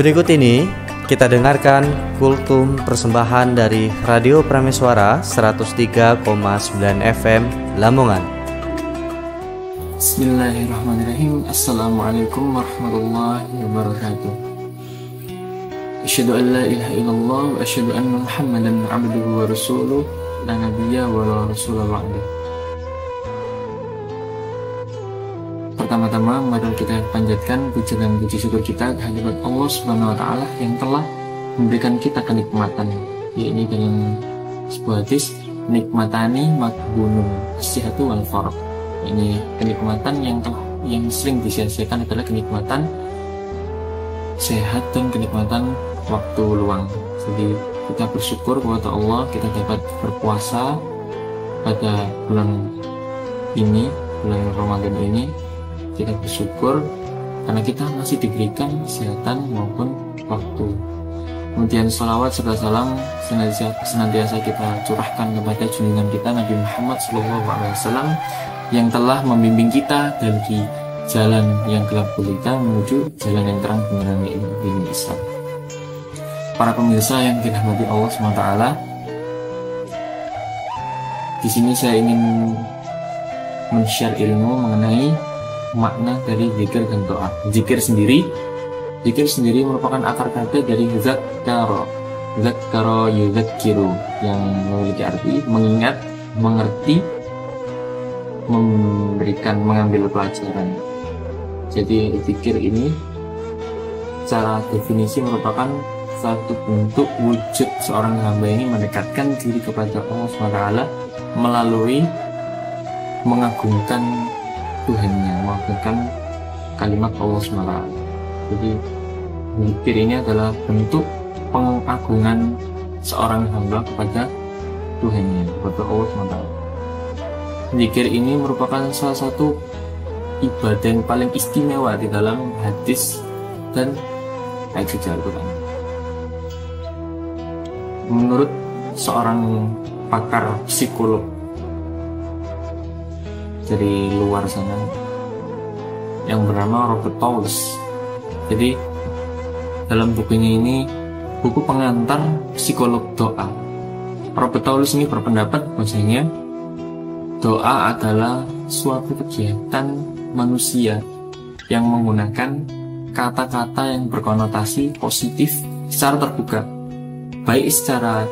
Berikut ini kita dengarkan kultum persembahan dari Radio Prameswara 103,9 FM Lamongan. Bismillahirrahmanirrahim. Assalamualaikum warahmatullahi wabarakatuh. Asyhadu an la ilaha illallah wa asyhadu anna Muhammadan abduhu wa rasuluh la nabiyya wa la rasula ba'dahu. Pertama-tama mari kita panjatkan puji dan puji syukur kita kehadirat Allah Subhanahu wa taala yang telah memberikan kita kenikmatan, yaitu dengan sebuah hadis, nikmatani makbunun as-sihhatu wal faragh. Ini kenikmatan yang sering disia-siakan adalah kenikmatan sehat dan kenikmatan waktu luang. Jadi kita bersyukur kepada Allah kita dapat berpuasa pada bulan ini, bulan Ramadan ini. Kita bersyukur karena kita masih diberikan kesehatan maupun waktu. Kemudian salawat serta salam senantiasa kita curahkan kepada junjungan kita Nabi Muhammad SAW yang telah membimbing kita dari jalan yang gelap gulita menuju jalan yang terang benderang ilmu Islam. Para pemirsa yang dirahmati Allah SWT, di sini saya ingin men-share ilmu mengenai makna dari zikir dan doa. Zikir sendiri merupakan akar kata dari zakkara yuzakkiru, yang memiliki arti mengingat, mengerti, memberikan, mengambil pelajaran. Jadi zikir ini secara definisi merupakan satu bentuk wujud seorang hamba ini mendekatkan diri kepada Allah SWT melalui mengagungkan Tuhannya, mengagungkan kalimat Allah SWT. Jadi zikir ini adalah bentuk pengagungan seorang hamba kepada Tuhannya, kepada Allah SWT. Zikir ini merupakan salah satu ibadah yang paling istimewa di dalam hadis dan ayat suci Al-Quran. Menurut seorang pakar psikolog dari luar sana yang bernama Robert Taulus. Jadi dalam bukunya ini, buku pengantar psikolog doa, Robert Taulus ini berpendapat bahwasanya doa adalah suatu kegiatan manusia yang menggunakan kata-kata yang berkonotasi positif secara terbuka, baik secara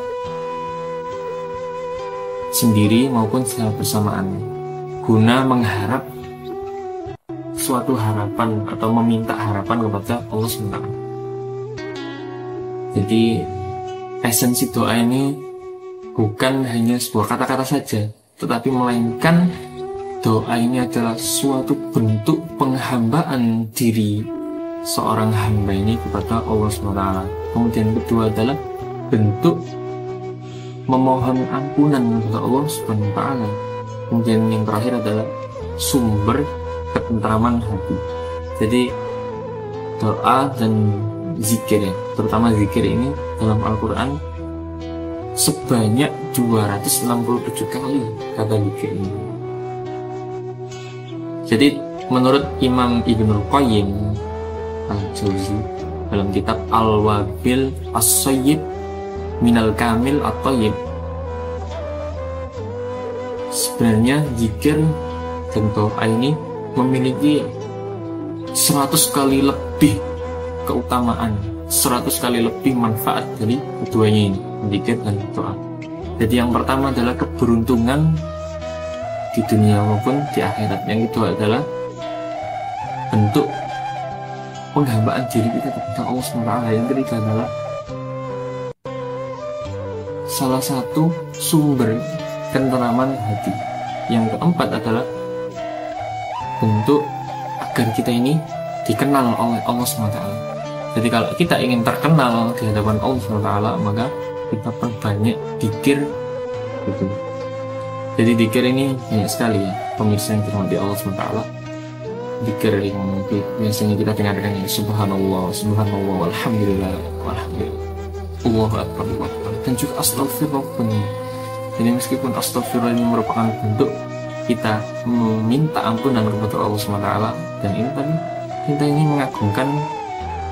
sendiri maupun secara bersamaan, guna mengharap suatu harapan atau meminta harapan kepada Allah SWT. Jadi esensi doa ini bukan hanya sebuah kata-kata saja, tetapi melainkan doa ini adalah suatu bentuk penghambaan diri seorang hamba ini kepada Allah SWT. Kemudian kedua adalah bentuk memohon ampunan kepada Allah SWT. Kemudian yang terakhir adalah sumber ketentraman hati. Jadi doa dan zikir, ya, terutama zikir ini dalam Al-Quran sebanyak 267 kali kata zikir ini. Jadi menurut Imam Ibnul Qayyim Al-Jauzi dalam kitab Al-Wabil As-Sayyib Minal Kamil At-Tayyib, sebenarnya zikir dan doa ini memiliki 100 kali lebih keutamaan, 100 kali lebih manfaat dari keduanya ini, zikir dan doa. Jadi yang pertama adalah keberuntungan di dunia maupun di akhirat. Yang kedua adalah bentuk penghambaan diri kita kepada Allah SWT. Yang ketiga adalah salah satu sumber ketentraman hati. Yang keempat adalah bentuk agar kita ini dikenal oleh Allah SWT. Jadi kalau kita ingin terkenal di hadapan Allah SWT, maka kita perbanyak zikir gitu. Jadi zikir ini banyak sekali, ya pemirsa yang dirahmati Allah SWT. Zikir yang biasanya kita dengarkan ya subhanallah, subhanallah, walhamdulillah, walhamdulillah, Allahu akbar, Allahu akbar, dan juga astagfirullah. Jadi meskipun astagfirullah ini merupakan bentuk kita meminta ampunan kepada Allah SWT, dan ini tadi kita ini mengagungkan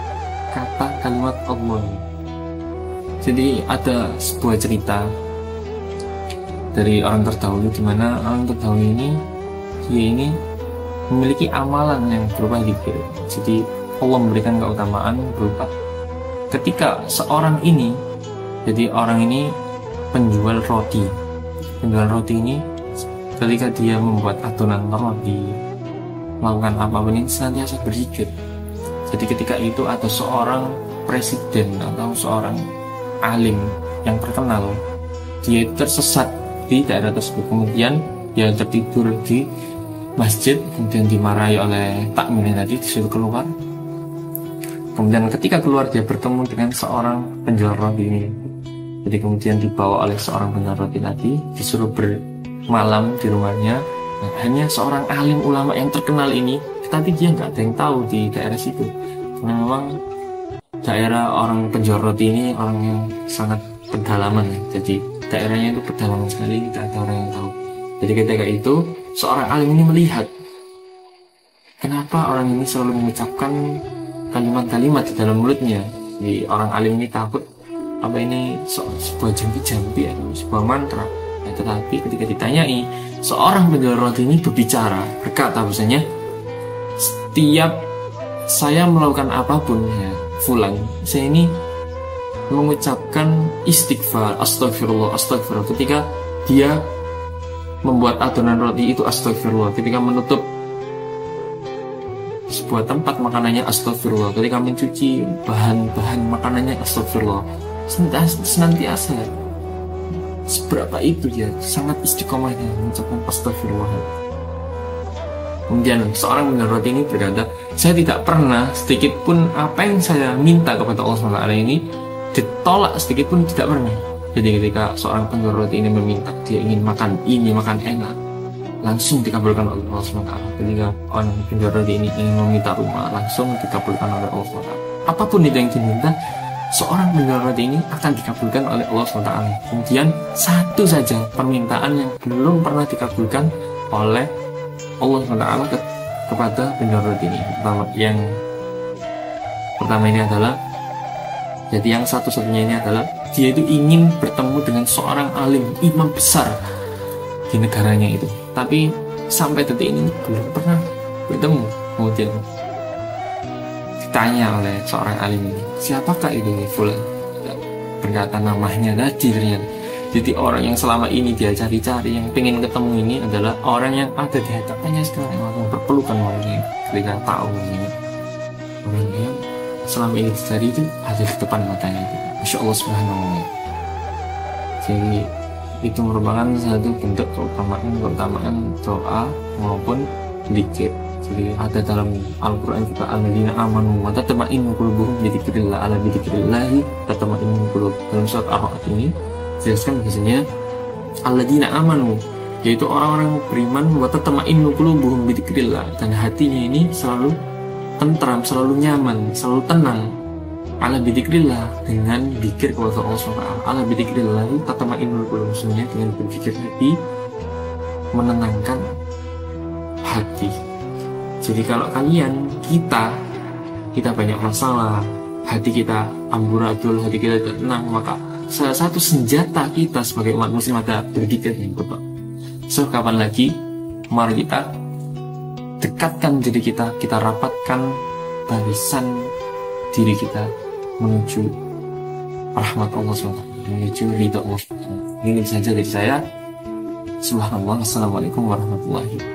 kata kalimat Allah. Jadi ada sebuah cerita dari orang terdahulu, di mana orang terdahulu ini dia ini memiliki amalan yang berupa zikir. Jadi Allah memberikan keutamaan berupa ketika seorang ini, jadi orang ini penjual roti. Penjual roti ini ketika dia membuat adonan roti, melakukan apapun ini senantiasa berzikir. Jadi ketika itu ada seorang presiden atau seorang alim yang terkenal, dia tersesat di daerah tersebut, kemudian dia tertidur di masjid, kemudian dimarahi oleh takmirnya tadi, disuruh keluar. Kemudian ketika keluar dia bertemu dengan seorang penjual roti ini. Jadi kemudian dibawa oleh seorang penjual roti tadi, disuruh bermalam di rumahnya. Nah, hanya seorang alim ulama yang terkenal ini, tapi dia nggak ada yang tahu di daerah situ. Karena memang daerah orang penjual roti ini orang yang sangat pedalaman, jadi daerahnya itu pedalaman sekali, tidak ada orang yang tahu. Jadi ketika itu seorang alim ini melihat kenapa orang ini selalu mengucapkan kalimat-kalimat di dalam mulutnya. Jadi orang alim ini takut apa ini sebuah jampi-jampi atau sebuah mantra. Nah, tetapi ketika ditanyai, seorang penjual roti ini berbicara, berkata bahwasanya setiap saya melakukan apapun ya fulan, saya ini mengucapkan istighfar, astagfirullah, astagfirullah. Ketika dia membuat adonan roti itu astagfirullah, ketika menutup sebuah tempat makanannya astagfirullah, ketika mencuci bahan-bahan makanannya astagfirullah. Senantiasa seberapa itu ya sangat istiqomahnya mengucapkan astagfirullah. Kemudian seorang penjual roti ini berkata, saya tidak pernah sedikit pun apa yang saya minta kepada Allah SWT ini ditolak sedikit pun, tidak pernah. Jadi ketika seorang penjual roti ini meminta, dia ingin makan ini, makan enak, langsung dikabulkan oleh Allah SWT. Ketika orang penjual roti ini ingin meminta rumah, langsung dikabulkan oleh Allah SWT. Apapun itu yang diminta, seorang penjual roti ini akan dikabulkan oleh Allah SWT. Kemudian satu saja permintaan yang belum pernah dikabulkan oleh Allah SWT kepada penjual roti ini. Yang pertama ini adalah, jadi yang satu-satunya ini adalah dia itu ingin bertemu dengan seorang alim, imam besar di negaranya itu, tapi sampai detik ini belum pernah bertemu. Kemudian ditanya oleh seorang alim ini, siapakah itu fulan? Berkata namanya tadi ternyata. Jadi orang yang selama ini dia cari-cari, yang pengen ketemu ini adalah orang yang ada di hadapannya sekarang, yang berpelukan orangnya. Ketika tahu ini orang yang selama ini dicari itu ada di depan matanya itu. Masya Allah Subhanahu wa ta'ala. Jadi itu merupakan satu bentuk keutamaan doa maupun zikir. Jadi ada dalam Al-Quran juga, alladzina amanu wa tatma'innu qulubuhum bi dzikrillah, ala bi dzikrillah tatma'innul qulub. Dalam surat Ar-Ra'd ini jelaskan biasanya alladzina amanu, yaitu orang-orang beriman, wa tatma'innu qulubuhum bi dzikrillah, dan hatinya ini selalu tentram, selalu nyaman, selalu tenang. Ala bi dzikrillah, dengan zikir kepada Allah SWT. Ala bi dzikrillah tatma'innul qulub, maksudnya dengan berzikir hati menenangkan hati. Jadi kalau kalian, kita banyak masalah, hati kita amburadul, hati kita tenang, maka salah satu senjata kita sebagai umat muslim adalah berzikir. So kapan lagi mari kita dekatkan diri kita rapatkan barisan diri kita menuju rahmat Allah SWT, menuju ridha Allah SWT. Ini saja dari saya. Subhanallah. Assalamualaikum warahmatullahi wabarakatuh.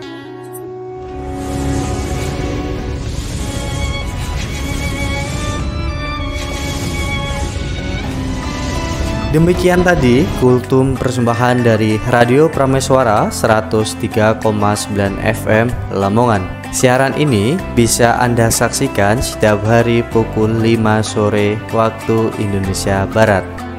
Demikian tadi kultum persembahan dari Radio Prameswara 103,9 FM Lamongan. Siaran ini bisa Anda saksikan setiap hari pukul 5 sore waktu Indonesia Barat.